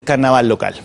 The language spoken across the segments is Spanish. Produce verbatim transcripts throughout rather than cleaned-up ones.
carnaval local.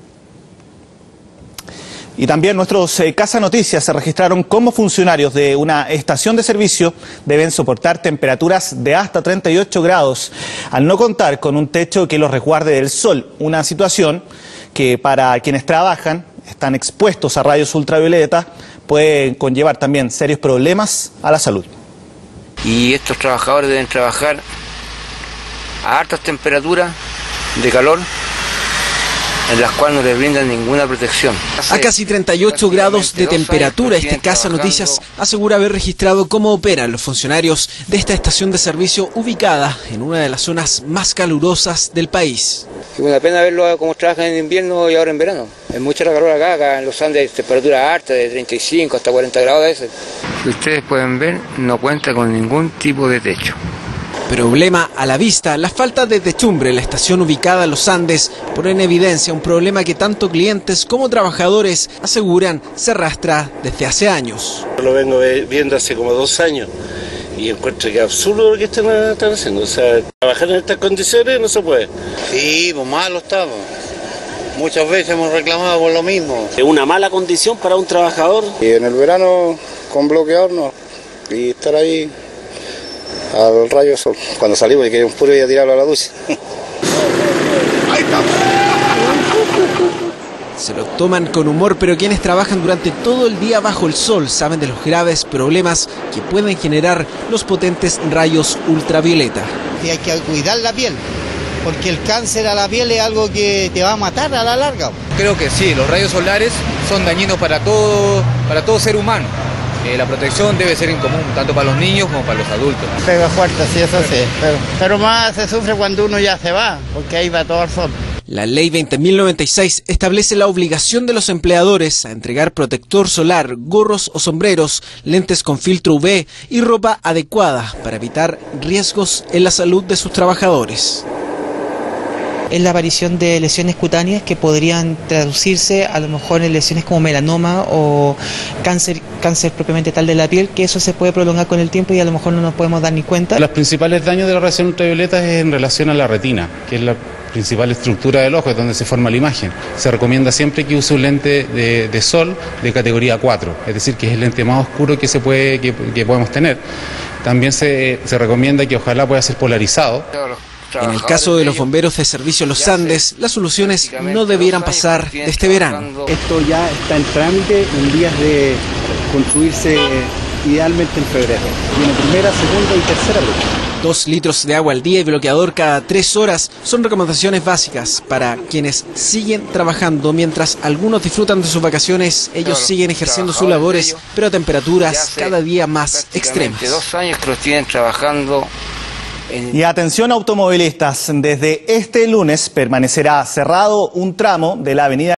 Y también nuestros eh, Casa Noticias se registraron cómo funcionarios de una estación de servicio deben soportar temperaturas de hasta treinta y ocho grados al no contar con un techo que los resguarde del sol, una situación que para quienes trabajan, están expuestos a rayos ultravioleta, puede conllevar también serios problemas a la salud. Y estos trabajadores deben trabajar a altas temperaturas de calor, en las cuales no les brindan ninguna protección. A casi treinta y ocho grados de temperatura, este Casa Noticias asegura haber registrado cómo operan los funcionarios de esta estación de servicio ubicada en una de las zonas más calurosas del país. Es una pena verlo cómo trabajan en invierno y ahora en verano. Es mucha la calor acá, acá en los Andes, temperatura alta de treinta y cinco hasta cuarenta grados a veces. Ustedes pueden ver, no cuenta con ningún tipo de techo. Problema a la vista, la falta de techumbre en la estación ubicada en los Andes pone en evidencia un problema que tanto clientes como trabajadores aseguran se arrastra desde hace años. Lo vengo viendo hace como dos años y encuentro que es absurdo lo que están, están haciendo. O sea, trabajar en estas condiciones no se puede. Sí, pues malo estamos. Muchas veces hemos reclamado por lo mismo. Es una mala condición para un trabajador. Y en el verano con bloqueador no, y estar ahí al rayo sol. Cuando salimos y queremos puro ir a tirarlo a la ducha. Se lo toman con humor, pero quienes trabajan durante todo el día bajo el sol saben de los graves problemas que pueden generar los potentes rayos ultravioleta. Y hay que cuidar la piel, porque el cáncer a la piel es algo que te va a matar a la larga. Creo que sí, los rayos solares son dañinos para todo, para todo ser humano. Eh, la protección debe ser en común, tanto para los niños como para los adultos. Pega fuerte, sí, eso sí, pero, pero más se sufre cuando uno ya se va, porque ahí va todo el sol. La ley veinte mil noventa y seis establece la obligación de los empleadores a entregar protector solar, gorros o sombreros, lentes con filtro U V y ropa adecuada para evitar riesgos en la salud de sus trabajadores. Es la aparición de lesiones cutáneas que podrían traducirse a lo mejor en lesiones como melanoma o cáncer, cáncer propiamente tal de la piel, que eso se puede prolongar con el tiempo y a lo mejor no nos podemos dar ni cuenta. Los principales daños de la radiación ultravioleta es en relación a la retina, que es la principal estructura del ojo, es donde se forma la imagen. Se recomienda siempre que use un lente de, de sol de categoría cuatro, es decir, que es el lente más oscuro que, se puede, que, que podemos tener. También se, se recomienda que ojalá pueda ser polarizado. En el caso de los bomberos de servicio Los Andes, las soluciones no debieran pasar de este verano. Esto ya está en trámite en vías de construirse idealmente en febrero. Tiene primera, segunda y tercera ruta. Dos litros de agua al día y bloqueador cada tres horas son recomendaciones básicas para quienes siguen trabajando. Mientras algunos disfrutan de sus vacaciones, ellos siguen ejerciendo sus labores, pero a temperaturas cada día más extremas. Dos años que los tienen trabajando. Y atención automovilistas, desde este lunes permanecerá cerrado un tramo de la avenida